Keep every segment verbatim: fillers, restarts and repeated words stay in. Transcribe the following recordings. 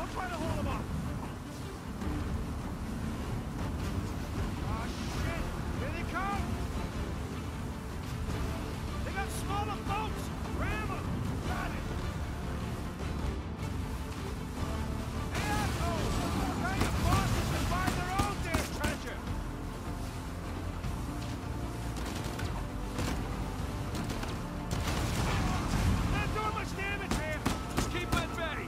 I'll try to hold them off. Oh, shit! Here they come! They got smaller boats! Ram them! Got it! Hey, assholes! Tell your bosses to find their own damn treasure! Not doing much damage here! Just keep at bay!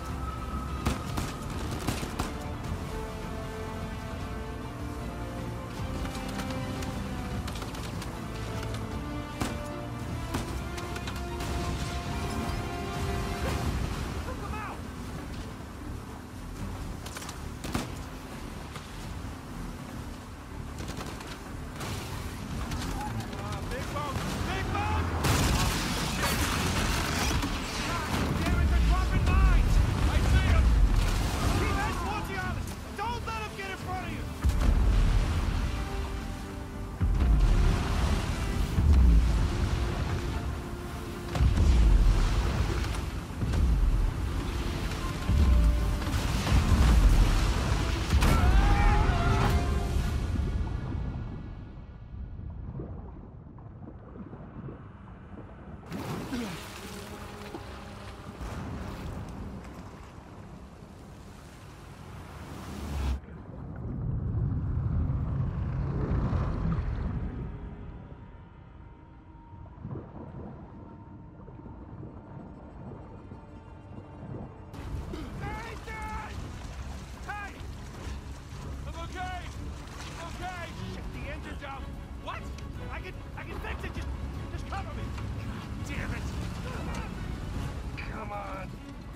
What? I can, I can fix it. Just, just cover me. God damn it! Come on.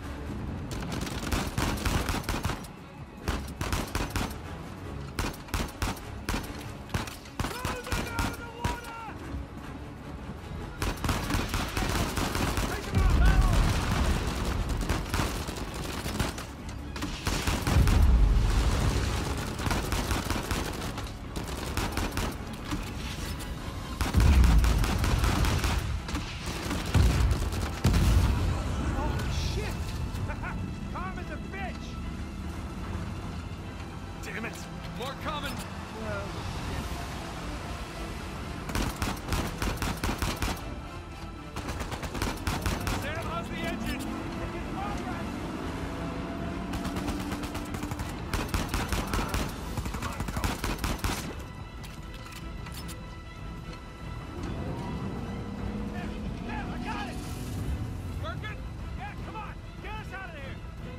Throw them out of the water! Take them out, Harold! Damn it! More coming! Oh, Sam, how's the engine? It's progress! Come on, go! There, there, I got it! Working? Yeah, come on! Get us out of here!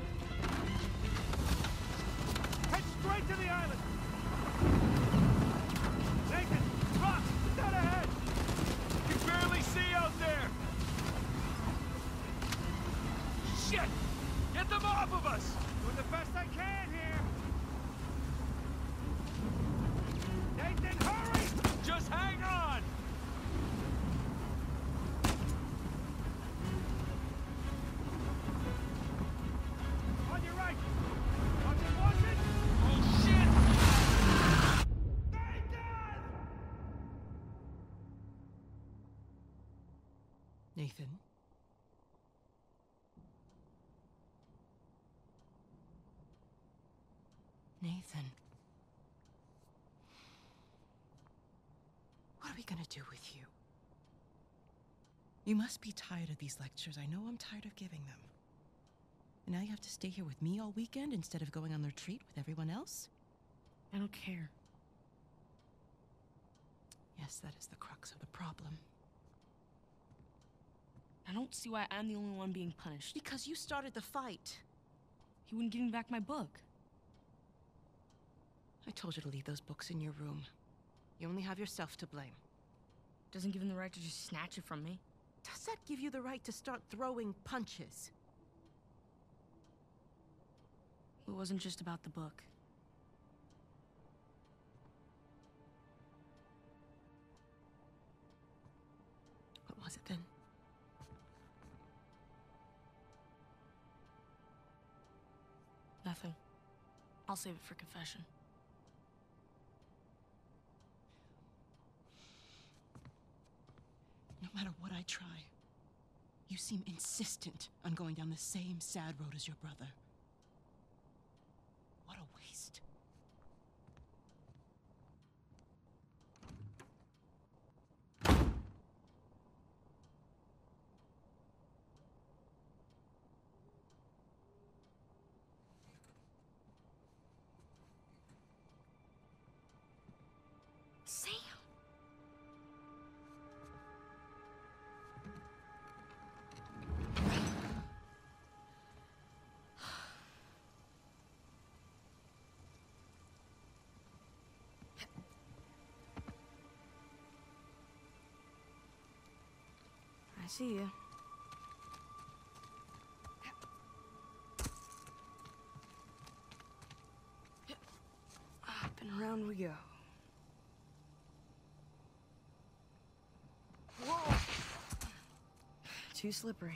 Head straight to the island! Nathan! Rock! Dead ahead! You can barely see out there! Shit! Get them off of us! Doing the best I can here! Nathan, hurry! Just hang on! On your right! Watch it, watch it! Oh, shit! Nathan! Nathan? Nathan? What are we gonna do with you? You must be tired of these lectures. I know I'm tired of giving them. And now you have to stay here with me all weekend instead of going on the retreat with everyone else? I don't care. Yes, that is the crux of the problem. I don't see why I'm the only one being punished. Because you started the fight. He wouldn't give me back my book. I told you to leave those books in your room. You only have yourself to blame. Doesn't give him the right to just snatch it from me. Does that give you the right to start throwing punches? It wasn't just about the book. What was it then? Nothing. I'll save it for confession. No matter what I try, you seem insistent on going down the same sad road as your brother. What a waste. Sam! I see you. Up and around we go. Whoa! Too slippery.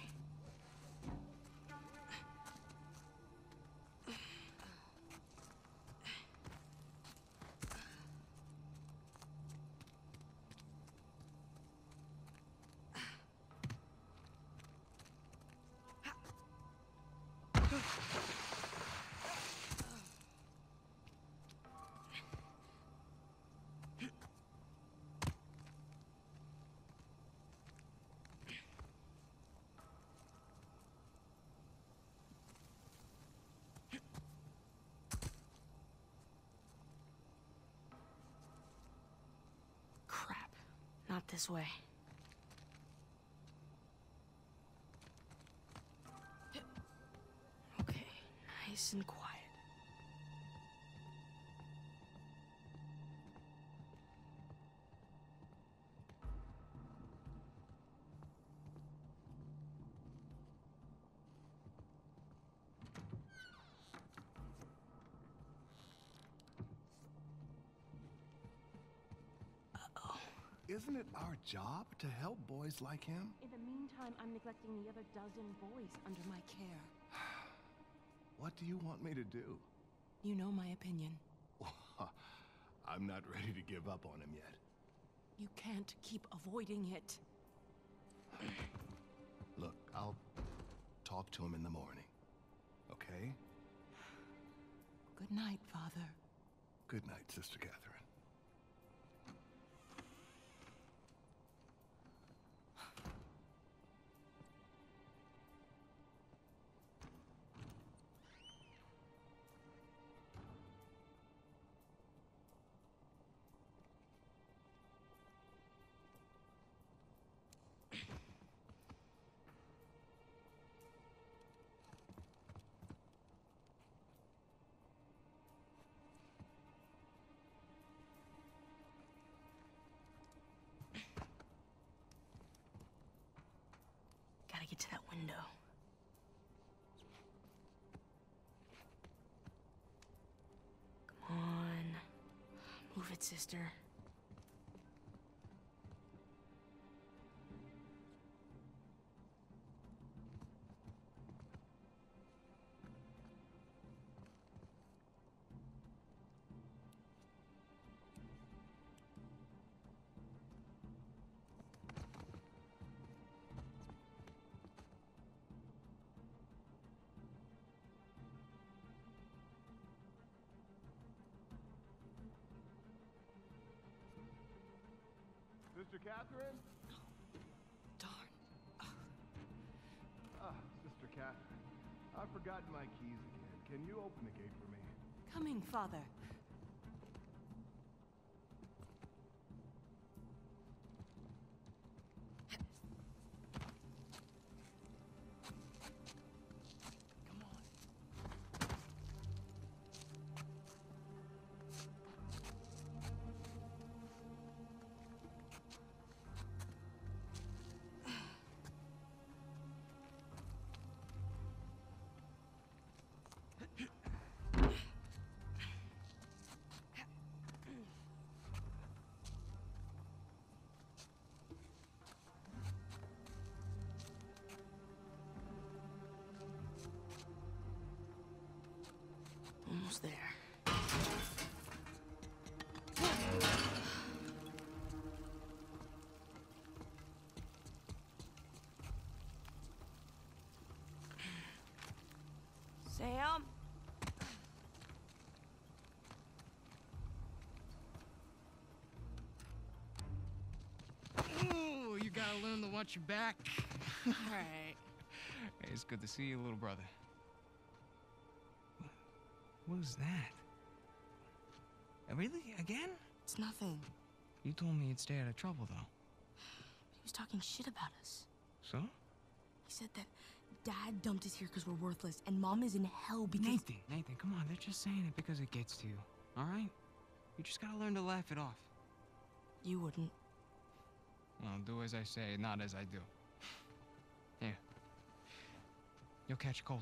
Crap. Not this way. Okay, nice and quiet. Isn't it our job to help boys like him? In the meantime, I'm neglecting the other dozen boys under my care. What do you want me to do? You know my opinion. I'm not ready to give up on him yet. You can't keep avoiding it. Look, I'll talk to him in the morning, okay? Good night, Father. Good night, Sister Catherine. Gotta get to that window. Come on. Move it, sister. Sister Catherine? Darn. Ah, Sister Catherine. I've forgotten my keys again. Can you open the gate for me? Coming, Father. Come on. Almost there. Sam? want you back. All right. Hey, it's good to see you, little brother. What was that? Uh, Really? Again? It's nothing. You told me you'd stay out of trouble, though. He was talking shit about us. So? He said that Dad dumped us here because we're worthless, and Mom is in hell because... Nathan, Nathan, come on. They're just saying it because it gets to you, all right? You just gotta learn to laugh it off. You wouldn't. Well, do as I say, not as I do. Here. You'll catch a cold.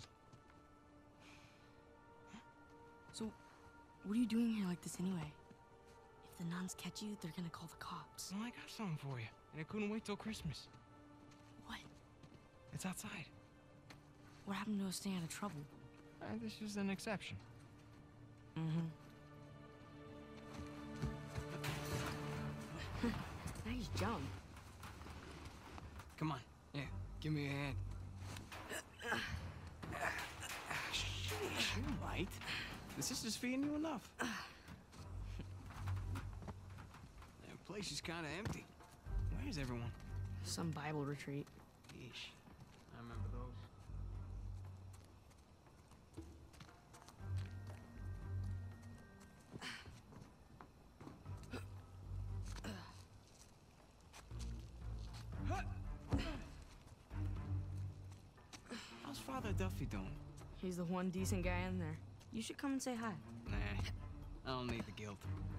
So, what are you doing here like this anyway? If the nuns catch you, they're gonna call the cops. Well, I got something for you, and it couldn't wait till Christmas. What? It's outside. What happened to us staying out of trouble? Uh, this is an exception. Mm-hmm. Nice jump. Come on. Yeah, give me a hand. Sheesh, you might. The sister's feeding you enough. The place is kind of empty. Where's everyone? Some Bible retreat. Yeesh. I remember those. How's Father Duffy doing? He's the one decent guy in there. You should come and say hi. Nah, I don't need the guilt.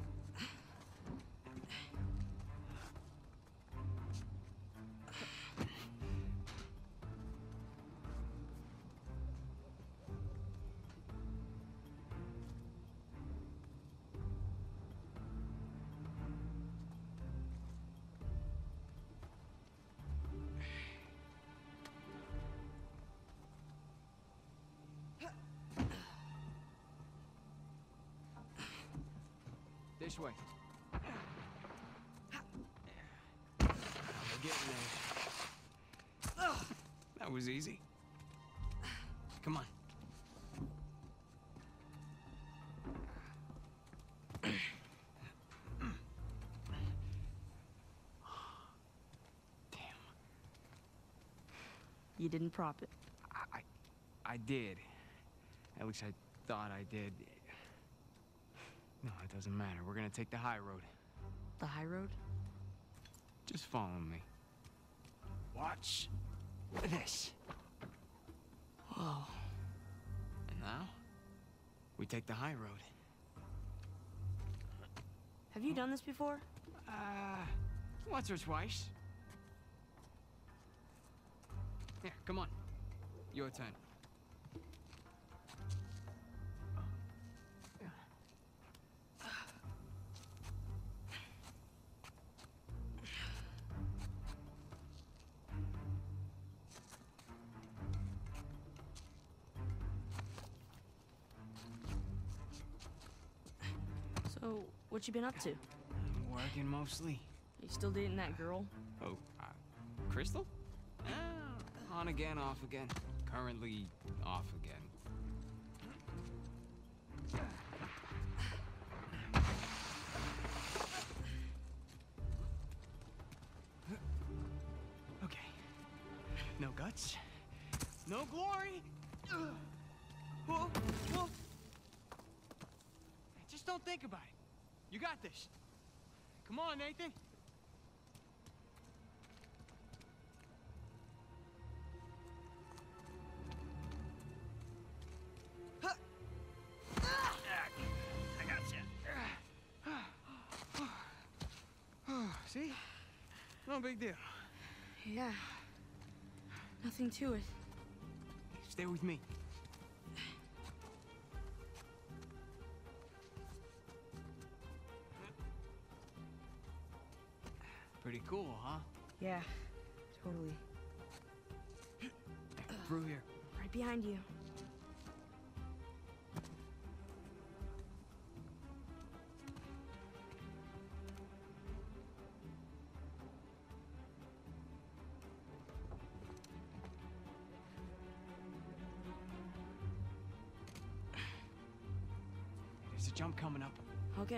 This way. We're getting there. That was easy. Come on. Damn. You didn't prop it. I, I, I did. At least I thought I did. No, it doesn't matter. We're gonna take the high road. The high road? Just follow me. Watch this. Whoa. And now, we take the high road. Have you done this before? Uh, once or twice. Here, come on. Your turn. So, what you been up to? Working mostly. You still dating that girl? Oh, uh, Crystal? Ah, on again, off again. Currently off again. Okay. No guts. No glory. Whoa, whoa. Just don't think about it. You got this. Come on, Nathan. I got you. See? No big deal. Yeah. Nothing to it. Stay with me. Pretty cool, huh? Yeah, totally. Through here. Right behind you. There's a jump coming up. Okay.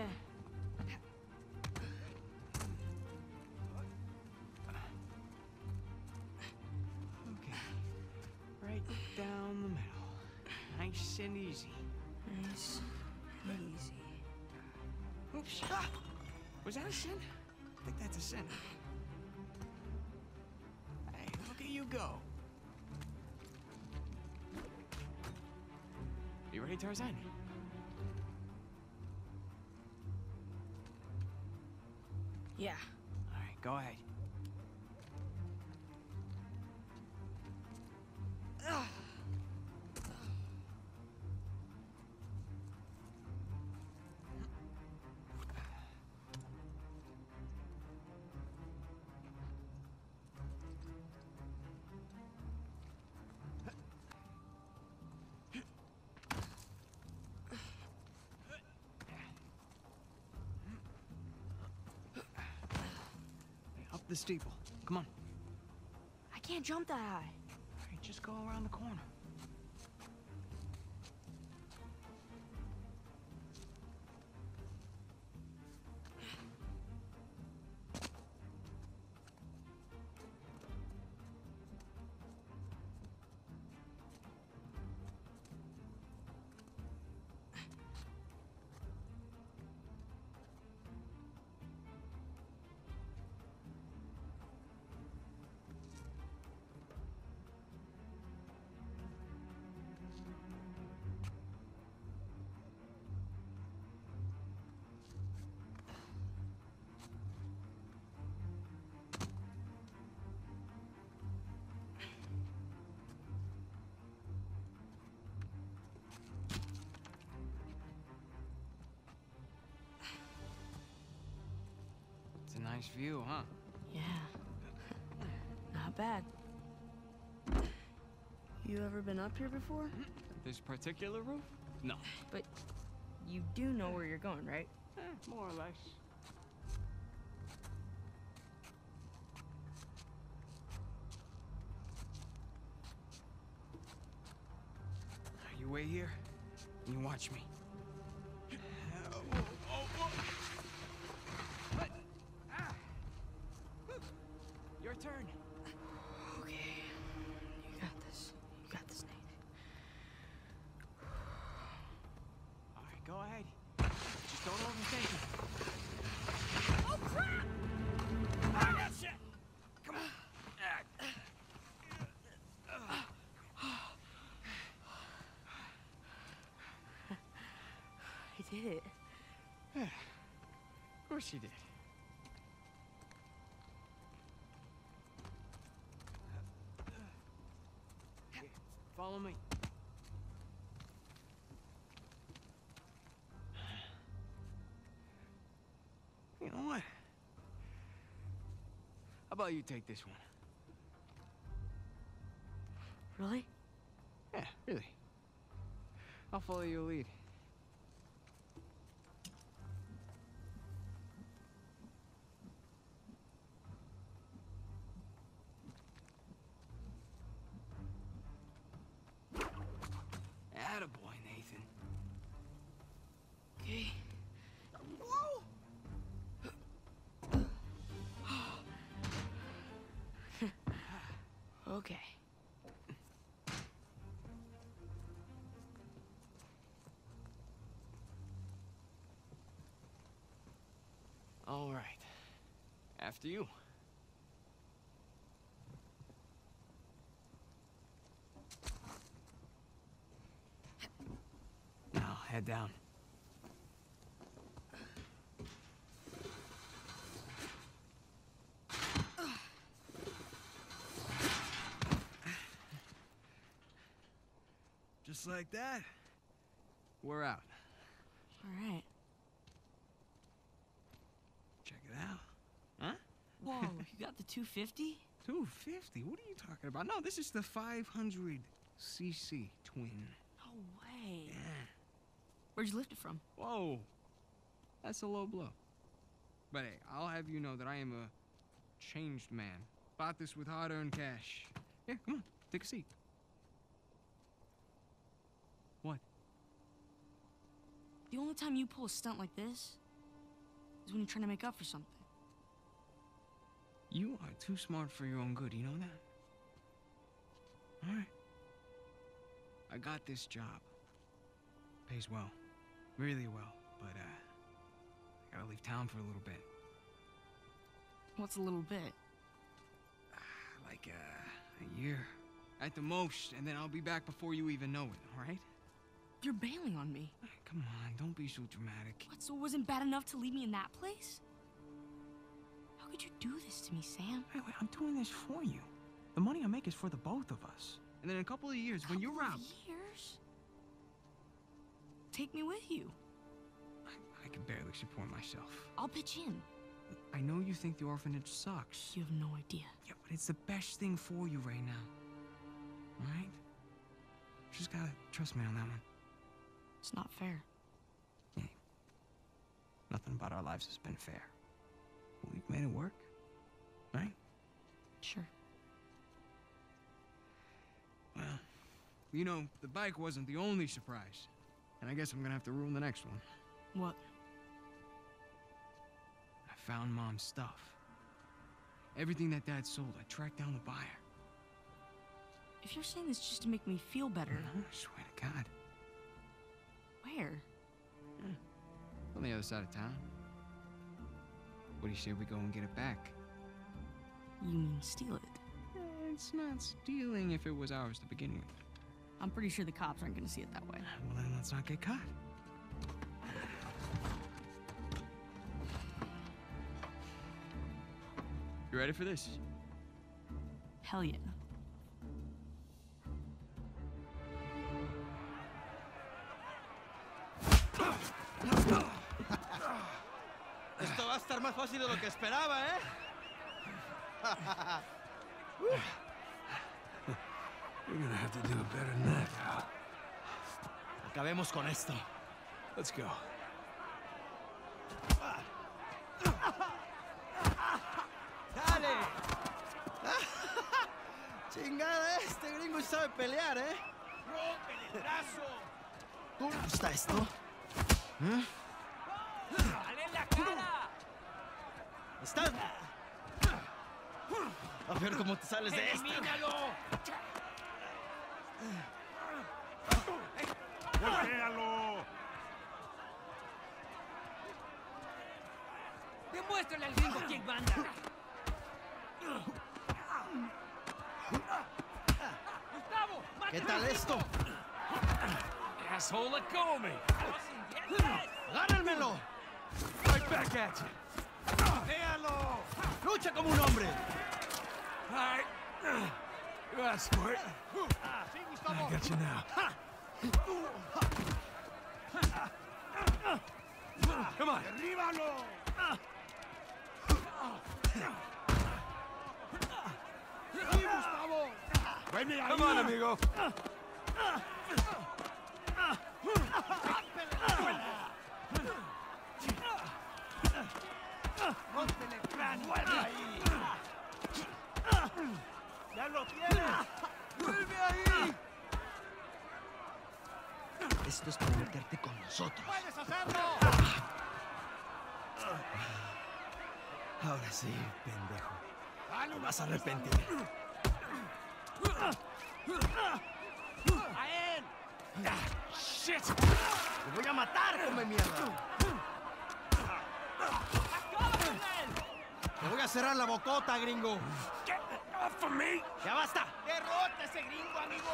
Nice and easy. Nice and easy. Oops. Ah! Was that a sin? I think that's a sin. Hey, look at you go. You ready, Tarzan? Yeah. All right, go ahead. Up the steeple. Come on. I can't jump that high. All right, just go around the corner. It's a nice view, huh? Yeah. Not bad. You ever been up here before? This particular roof? No. But you do know where you're going, right? Eh, more or less. You wait here, and you watch me. Oh, oh, oh. What? Ah. Your turn. Okay. You got this. You got this, Nate. All right, go ahead. Just don't overthink it. Oh, crap! I got shit! Come on. I did it. Yeah, of course you did. Here, follow me. You know what? How about you take this one? Really? Yeah, really. I'll follow your lead. Attaboy, Nathan. Okay. Whoa! Okay. All right. After you. Now, head down. Just like that, we're out. All right. Check it out. Huh? Whoa, you got the two fifty? two fifty? What are you talking about? No, this is the five hundred c c twin. No way. Yeah. Where'd you lift it from? Whoa. That's a low blow. But hey, I'll have you know that I am a changed man. Bought this with hard-earned cash. Yeah, come on. Take a seat. What? The only time you pull a stunt like this is when you're trying to make up for something. You are too smart for your own good, you know that? All right. I got this job Pays well. Really well. But, uh, I gotta leave town for a little bit. What's a little bit? Like, uh, a year. At the most, and then I'll be back before you even know it, alright? You're bailing on me. Come on, don't be so dramatic. What, so it wasn't bad enough to leave me in that place? How could you do this to me, Sam? Wait, wait, I'm doing this for you. The money I make is for the both of us. And then in a couple of years, when you're Couple out... of years? Take me with you. I, I can barely support myself. I'll pitch in. I know you think the orphanage sucks. You have no idea. Yeah, but it's the best thing for you right now. Alright? Just gotta trust me on that one. It's not fair. Yeah. Nothing about our lives has been fair. But we've made it work. Right? Sure. Well, you know, the bike wasn't the only surprise. And I guess I'm gonna have to ruin the next one. What? I found Mom's stuff. Everything that Dad sold, I tracked down the buyer. If you're saying this just to make me feel better... I swear to God. Where? Yeah. On the other side of town. What do you say we go and get it back? You mean steal it? Eh, It's not stealing if it was ours to begin with. I'm pretty sure the cops aren't gonna see it that way. Well, then let's not get caught. You ready for this? Hell yeah. Esto va a estar más fácil de lo que esperaba, ¿eh? You're gonna have to do it better than that, pal. Acabemos con esto. Let's go. ¡Dale! Chingada, este gringo sabe pelear, ¿eh? ¡Rómpele el brazo! ¿Cómo está esto? ¿Eh? ¡Dale en la cara! ¿Estás? A ver cómo te sales de esto. ¡Elimínalo! ¡Golpéalo! Demuéstrale al gringo quién manda. Gustavo, ¿Qué tal esto? Asshole, let go of me! ¡Agárrenmelo! Right back at you! ¡Véalo! ¡Lucha como un hombre! All right. You got smart. I got you now. Come on. Derríbalo. Sí, Gustavo. Come on, amigo. Rómpele el cráneo. Ahí. ¡Ya lo tienes! ¡Vuelve ahí! Esto es para meterte con nosotros. ¡Puedes hacerlo! Ahora sí, pendejo. Dale Te una vas a paliza. arrepentir. ¡A él! ¡Shit! ¡Te voy a matar, come mierda! ¡Te voy a cerrar la bocota, gringo! Get off of me! ¡Ya basta! ¡Derrota a ese gringo, amigo!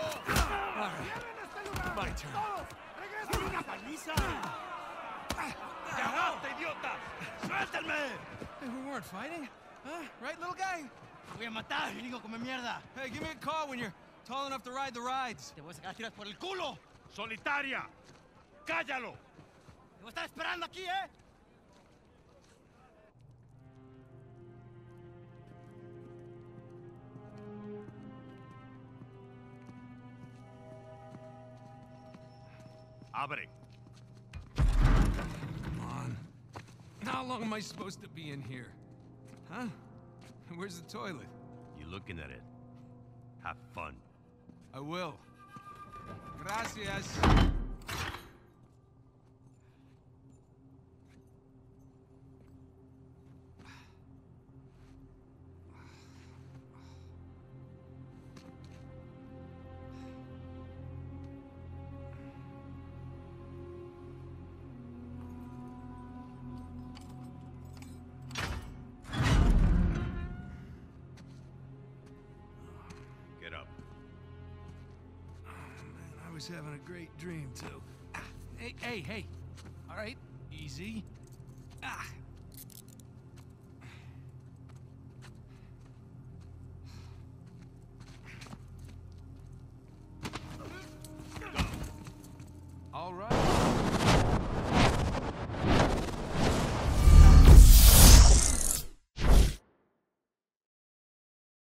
My turn. ¡Regresa una paliza! ¡Ya basta, idiota! ¡Suéltenme! Hey, we weren't fighting. Huh? Right, little guy? ¡Te voy a matar, gringo, come mierda! Hey, give me a call when you're tall enough to ride the rides. ¡Te voy a sacar tiras por el culo! ¡Solitaria! ¡Cállalo! ¡Te voy a estar esperando aquí, eh! Abre. Come on. How long am I supposed to be in here? Huh? Where's the toilet? You looking at it? Have fun. I will. Gracias. was having a great dream, too. Ah, hey, hey, hey. All right, easy. Ah. All right.